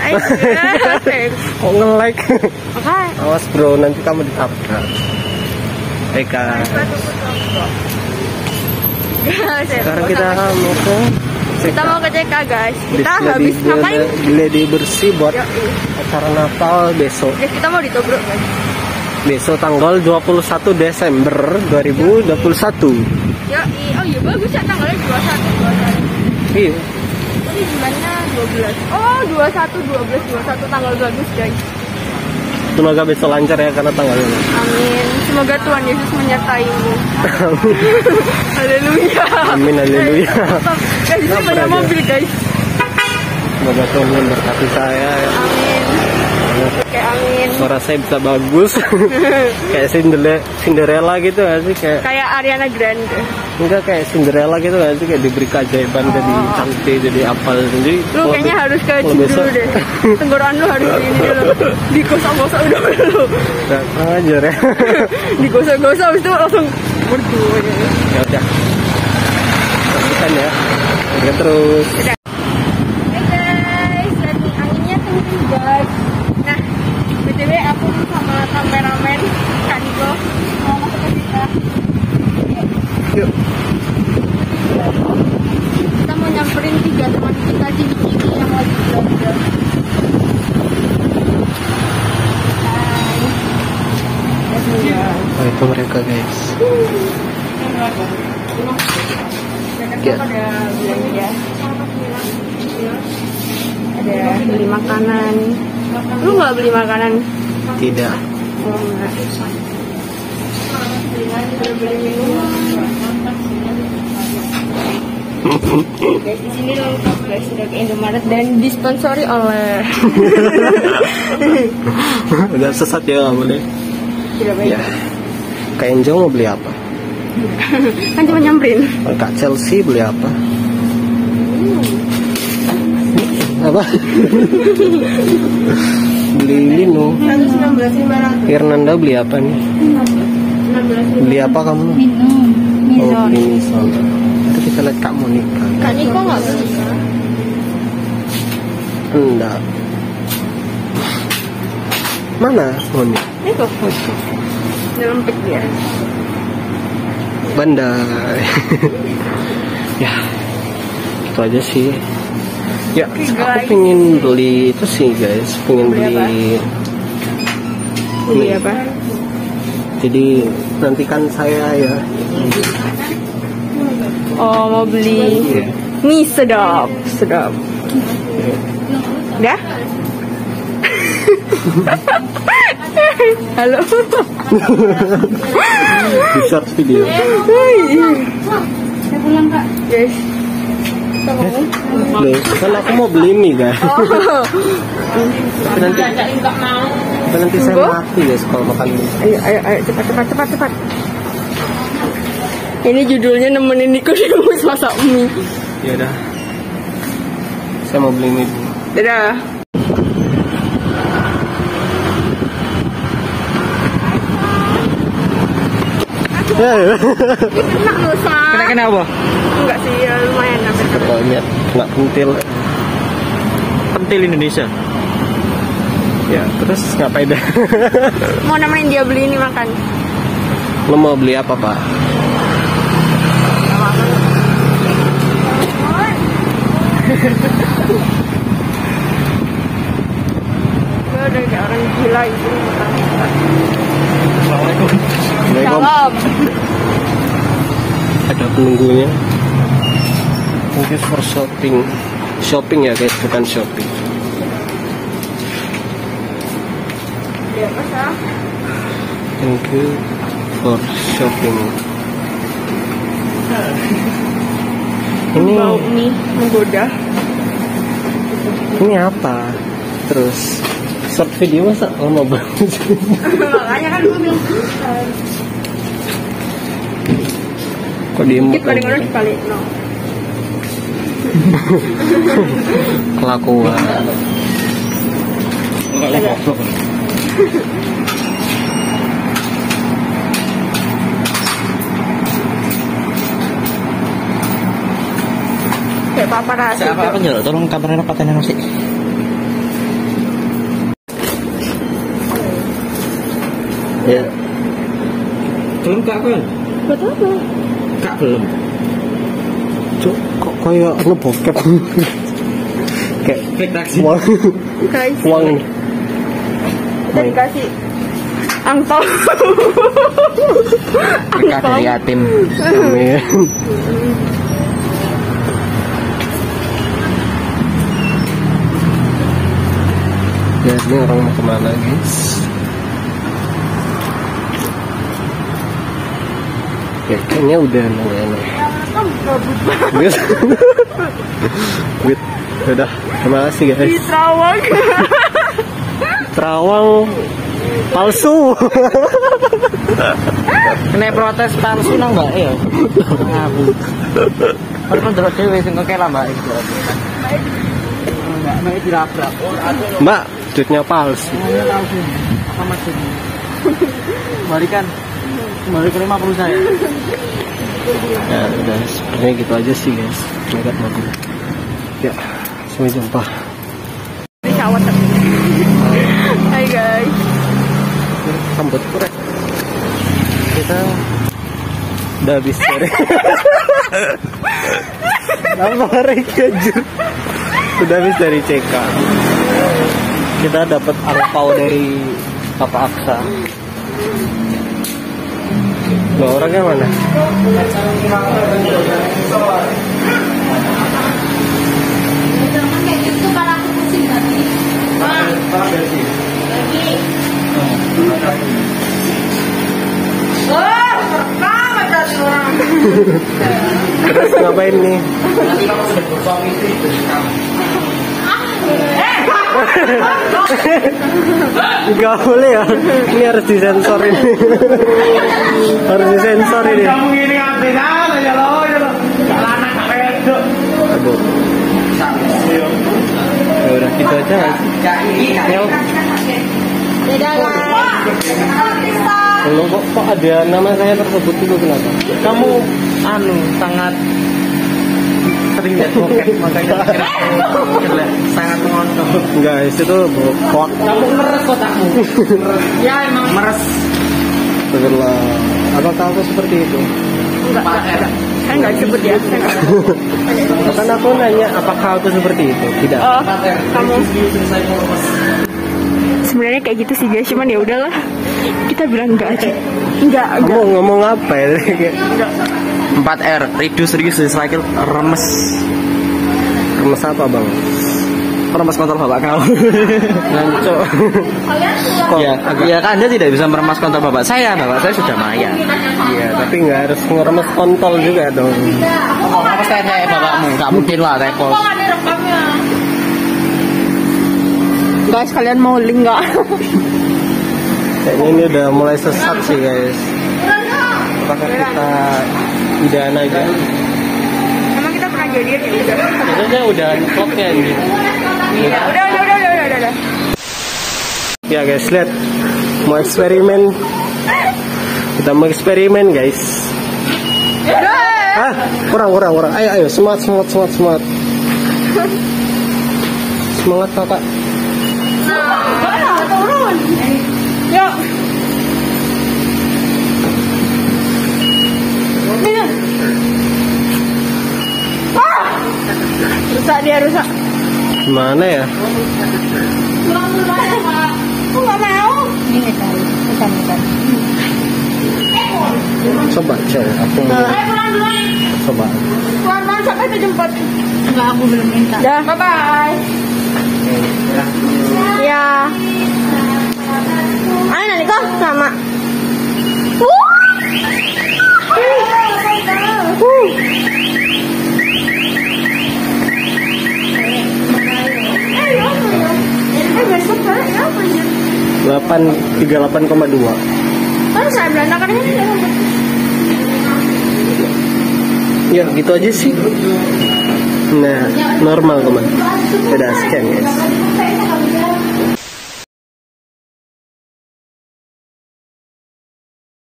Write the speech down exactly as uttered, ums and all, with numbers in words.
Kok nge-like? Oke. Awas bro, nanti kamu ditabrak. Eka. Sekarang kita mau ke Kita mau ke C K guys. Kita Display habis di- ngapain? Gladi bersih buat acara Natal besok. Ya, kita mau ditobrok guys. Besok tanggal dua puluh satu Desember dua ribu dua puluh satu. Ya, oh iya bagus ya tanggalnya dua puluh satu. Iya. Ini bulannya dua belas. Oh, dua puluh satu, dua belas, dua puluh satu tanggal bagus guys. Semoga besok lancar ya karena tanggalnya. Amin. Semoga Tuhan Yesus menyertaimu. Haleluya. Amin, haleluya. Guys, ini banyak mobil guys. Semoga Tuhan memberkati saya ya. Amin. Kayak amin. Suara saya bisa bagus. Kayak Cinderella, Cinderella gitu gak sih? Kayak Kayak Ariana Grande. enggak kayak Cinderella gitu gak sih? Kayak diberi keajaiban Oh. jadi cantik, jadi apal. Jadi Lu kayaknya harus ke kalau gym besok- dulu deh. Tenggorokan lu harus ini dulu. Digosok-gosok dulu. Nggak kurang ajar ya. Digosok-gosok habis itu langsung merdu. Ya udah. Kan ya. Oke terus. Hey guys, lihat nih anginnya kenceng guys. Nah, B T W aku sama kameramen Kak Niko mau masuk ke kita. Yuk. Kita mau nyamperin tiga teman kita di sini yang lagi belanja. Hai. Oh itu mereka guys. Ya. Ada belanja. Ada beli makanan. Lu nggak beli makanan? Tidak. Oh, enggak. Ada beli minuman. Guys, di sini lengkap guys, sudah ke Indomaret dan disponsori oleh Udah sesat ya nggak boleh. tidak baik. Ya. Kak Enjo mau beli apa? Kan cuma nyamperin. Kak Chelsea beli apa? Apa? Beli Lino. seratus enam belas lima ratus. Fernanda beli apa nih? enam belas. Beli apa kamu? Minum. Oh beli soda. Nanti kita lihat Kak Monica. Kak Niko nggak beli. Enggak. Mana Monica? Niko. Dalam pik dia. Bandai. Ya, itu aja sih. Ya, Oke, aku guys. pengen beli itu sih guys, pengen Beli beli. Beli Nih. apa? Jadi nantikan saya ya. Oh, mau beli Iya. mie sedap, sedap. Udah? Halo. Di short video. Saya pulang kak. Guys. Loh, kan aku mau beli mie guys. Oh. Tapi nanti, tapi nanti saya Tunggu. mati guys kalau makan mie. Ayo, ayo, ayo, cepat, cepat, cepat, cepat. Ini judulnya nemenin Niko Demus masak mie. Ya udah. Saya mau beli mie. Dadah. Kena dosa. Kena apa? Enggak sih, ya, lumayan hampir kena. Banyak kena pentil. Pentil Indonesia. Ya, terus ngapain dah? Mau nemenin dia beli ini makan. Lo mau beli apa pak? Gue udah kayak orang gila itu makan. Assalamualaikum. Assalamualaikum. Salam. Ada penunggunya. Thank you for shopping. Shopping ya guys, bukan shopping. Ya, masa? Thank you for shopping. Ini Bau mie menggoda. ini apa? Terus short video masa lama banget. Makanya kan gue bilang Kok diem? dikit paling orang sekali. No. Kelakuan. Kayak paparazzi. Siapa apa nyuruh? Tolong kameranya paten yang sih. Ya. Belum kak kan? Buat apa? Kak belum. Cuk, kok kayak ngebokep. Kayak Klik taksi. uang. Guys, Uang ini. kita dikasih angpau. Kak dari yatim. Amin. Ya, ini orang mau kemana guys? Ya, kayaknya udah nunggu. Wait, wait, udah, terima kasih Di guys. Terawang. Terawang palsu. Kena protes palsu nang mbak ya. Aku. Kalau ndelok dhewe sing kok lah mbak. Mbak mek dirabrak. Mbak, duitnya palsu. Apa maksudnya? Kembalikan. Kembalikan lima puluh saya. Ya, udah sebenarnya gitu aja sih guys. Nekat mau. Ya, sampai jumpa. Di sawat. Hai guys. Rambut kurek. Kita udah habis dari. Lama anjir. Udah habis dari C K. Kita dapat angpau dari Papa Aksa. Loh, orangnya mana? Terus ngapain nih? Gak boleh ya. Ini harus disensor ini. Harus disensor ini. Aduh. Ya udah gitu aja. Ya. Kalau kok, kok ada nama saya tersebut itu kenapa? Kamu anu sangat sering lihat bokep makanya sangat mengontrol. Guys, itu hoax. Kamu meres kotakmu. Ya emang meres. Setelah apakah aku seperti itu? Enggak, enggak. Saya enggak sebut ya. Saya enggak. Kan aku nanya apakah aku seperti itu? Tidak. Oh, kamu sebenarnya kayak gitu sih guys, cuman ya udahlah. Kita bilang enggak aja. Enggak, enggak. Kamu ngomong apa ya? Enggak. empat R, reduce, reduce, recycle, remes. Remes apa bang? Meremas kontol bapak kau. Ngaco. Kok? Ya, ya kan Anda tidak bisa meremas kontol bapak saya, bapak saya sudah maya. Iya, tapi nggak harus ngeremes kontol juga dong. Oh, apa saya kayak bapakmu? Gak mungkin lah, repot. Guys, kalian mau link nggak? Kayaknya ini udah mulai sesat sih guys. Apakah kita pidana aja? Emang kita pernah jadian ya udah. Biasanya udah klopnya ini. Iya, udah, udah, udah, udah, udah, udah. Ya guys, lihat mau eksperimen. Kita mau eksperimen guys. Ah, kurang, kurang, kurang. Ayo, ayo, semangat, semangat, semangat, semangat. Semangat kakak. Nah, turun. Yuk. Ah! Rusak dia, rusak. Gimana ya? Aku nggak mau. Ini kan, bukan, bukan. Coba cek, aku mau coba. Pelan-pelan sampai itu jemput. Enggak, aku belum minta. Dah, bye-bye. Ya. Ayo nanti kok sama. Uh. Uh. delapan tiga delapan koma dua. Kan saya berantakan ini. Ya gitu aja sih. Nah, normal teman. Sudah scan guys.